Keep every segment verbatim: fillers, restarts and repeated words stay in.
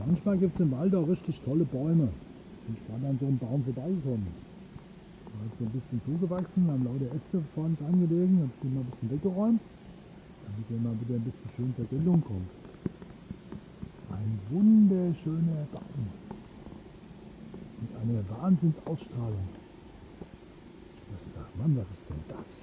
Manchmal gibt es im Wald auch richtig tolle Bäume. Ich bin gerade an so einem Baum vorbeigekommen. Da ist so ein bisschen zugewachsen, haben lauter Äste vor uns angelegen, habe ich den mal ein bisschen weggeräumt, damit der mal wieder ein bisschen schön zur Geltung kommt. Ein wunderschöner Baum. Mit einer Wahnsinnsausstrahlung. Ich dachte, ach Mann, was ist denn das?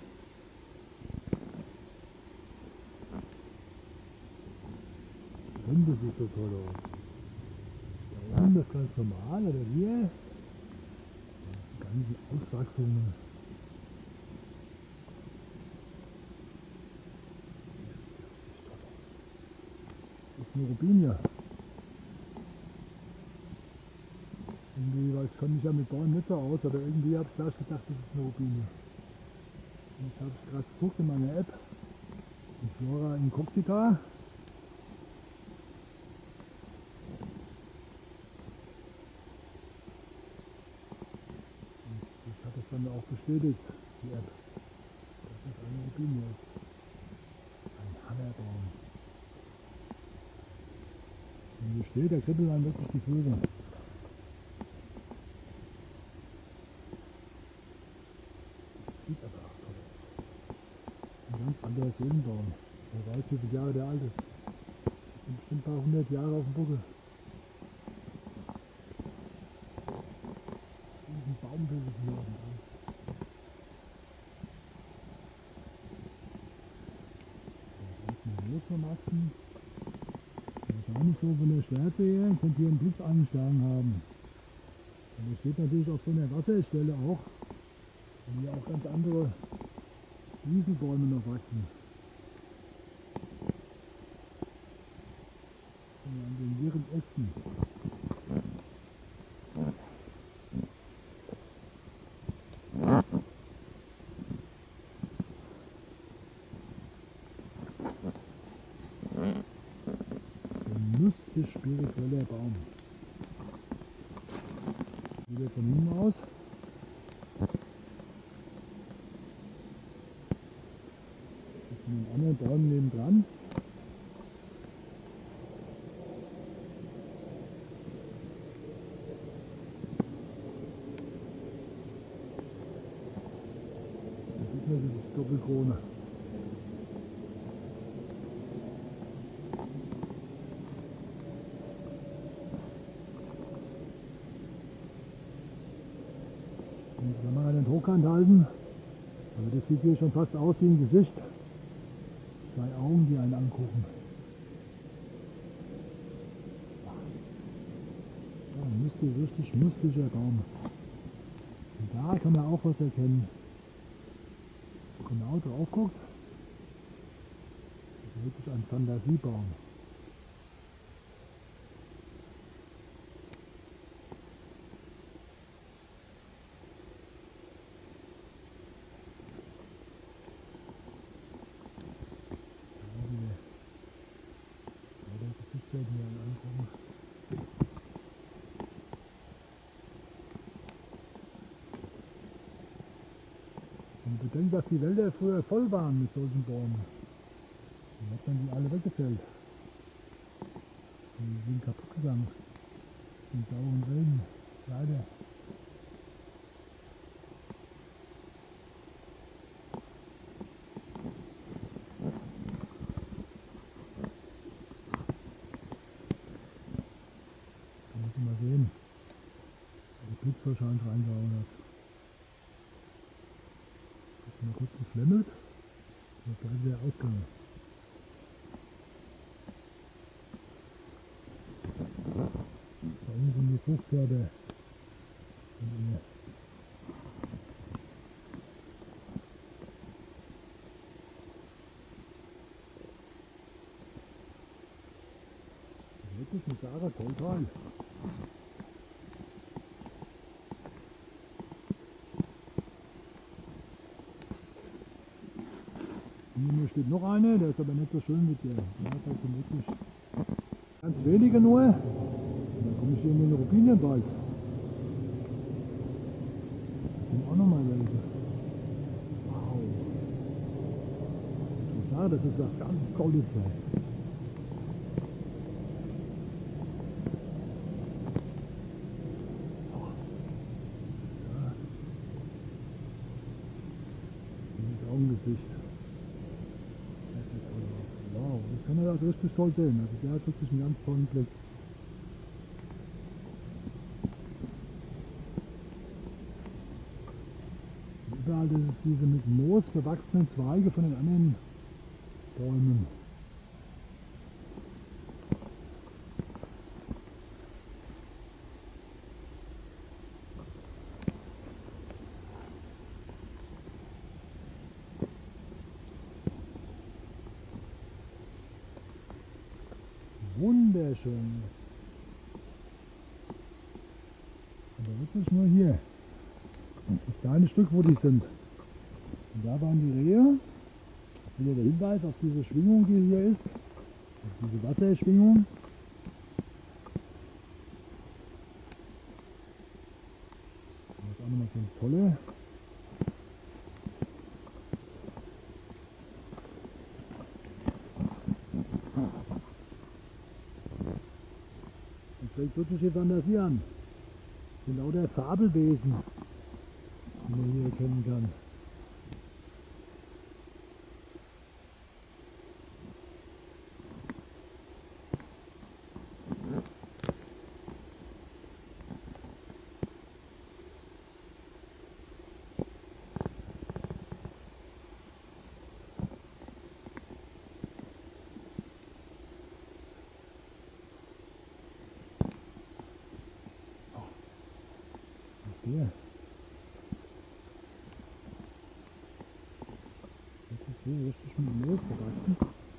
Die Rinde sieht so toll aus. Da oben ist ganz normal, oder hier? Die ganzen Auswachsungen. Das ist eine Robinie. Irgendwie, weil ich kenne mich ja mit Bäumen nicht so aus, aber irgendwie habe ich gleich gedacht, das ist eine Robinie. Und jetzt habe ich gerade geguckt in meiner App, in Flora Incognita. Und das hat es dann auch bestätigt, die App, dass das eine Robinie ist. Ein Hammerbaum. Und hier steht, der kribbelt dann wirklich die Vögel. Sieht aber auch toll aus. Ein ganz anderer Seelenbaum. Wer weiß, wie viele Jahre der alt ist. Sind bestimmt ein paar hundert Jahre auf dem Buckel. Diesen Baumhöhe hier oben dran. Da ist ein Moos vom Achsen. Wahrscheinlich so von der Schärfe her, könnte hier einen Blitz eingeschlagen haben. Und hier steht natürlich auf so einer Wasserstelle auch, wo hier auch ganz andere Wiesenbäume noch wachsen. Und an den wirren Ästen. Ein mystisch spiritueller Baum. Wieder von hinten aus. Mit einem anderen Baum nebendran. Da sieht man die Doppelkrone. Und die Kamera den Hochkant halten. Also das sieht hier schon fast aus wie ein Gesicht. Zwei Augen, die einen angucken. Ja, ein mystisch, richtig mystischer Baum. Und da kann man auch was erkennen. Wenn man genau drauf guckt, das ist wirklich ein Fantasiebaum. Hier angucken. Und bedenkt, dass die Wälder früher voll waren mit solchen Bäumen. Dann hat man die alle weggefällt. Die sind kaputt gegangen. Die sauren Regen. Leider. Mal sehen, wie der Blitz wahrscheinlich reingehauen hat. Jetzt mal kurz geflemmelt und dann wieder ausgegangen. Da unten sind die Fruchtkörper. Wirklich ein klarer Tollteil. Hier steht noch eine, der ist aber nicht so schön mit der. Ja, das sind wirklich ganz wenige nur. Und dann komme ich hier in den Robinienwald. Da sind auch noch mal welche. Wow. Ich sage, das ist was ganz Tolles. richtig toll sehen. Also der hat wirklich einen ganz tollen Blick. Und überall das ist diese mit Moos bewachsenen Zweige von den anderen Bäumen. Wunderschön. Aber wirklich nur hier. Das kleine Stück, wo die sind. Und da waren die Rehe. Wieder der Hinweis auf diese Schwingung, die hier ist. Auf diese Wasserschwingung. Das ist auch nochmal so eine tolle. Das fängt wirklich die Fantasie an. Das sind lauter Fabelwesen, die man hier erkennen kann. Hier. Das ist hier richtig mit Moos bewachsen.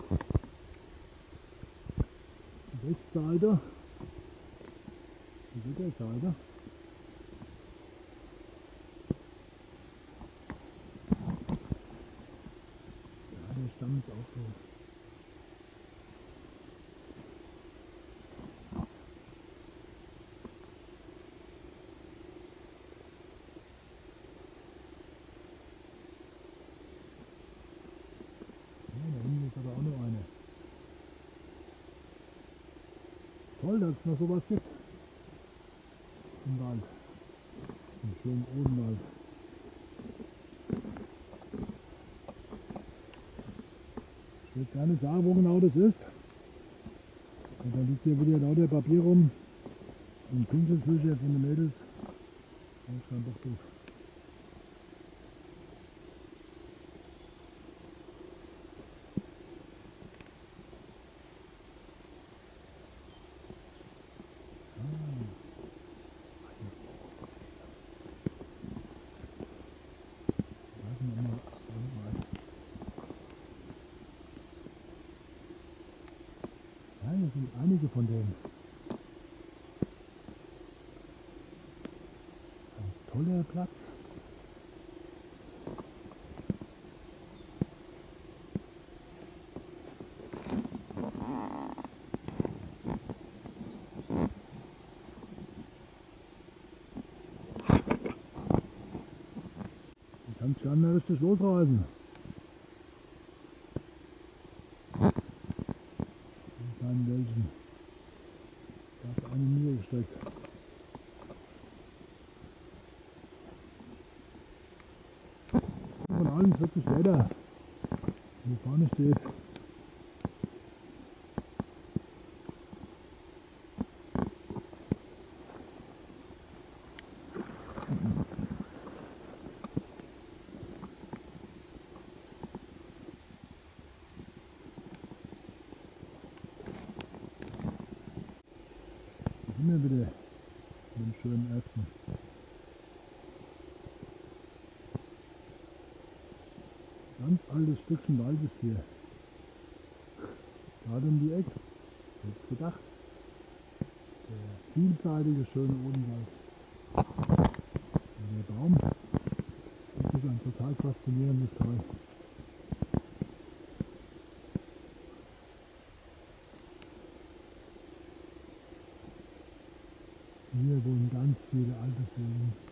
Die Westseite, die Südseite. Ja, der Stamm ist auch so. Aber auch noch eine. Toll, dass es noch sowas gibt im Wald. Im schönen Odenwald. Ich will gar nicht sagen, wo genau das ist. Und dann liegt hier wieder lauter Papier rum und Pinseltücher von den Mädels. Da ist kein Bock drauf. Ja, hier sind einige von denen. Ein toller Platz. Du kannst gar nicht richtig losreisen. Die kleinen Wäldchen. Da ist eine niedergestreckt. Von allen ist wirklich Wetter. Wo vorne steht. Da sind wir wieder in dem schönen ersten. Ganz altes Stückchen Wald ist hier. Gerade um die Ecke. Jetzt gedacht. Der vielseitige, schöne Odenwald. Und der Baum. Das ist ein total faszinierendes Teil. Hier wohnen ganz viele alte Vögel.